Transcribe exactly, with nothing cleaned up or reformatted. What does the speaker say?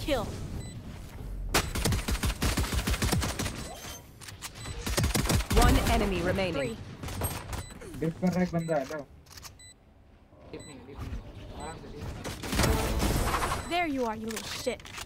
kill. One enemy remaining. Three. Dip कर रहा है एक बंदा हेलो डिप नहीं डिप नहीं आराम से dip There you are, you little shit.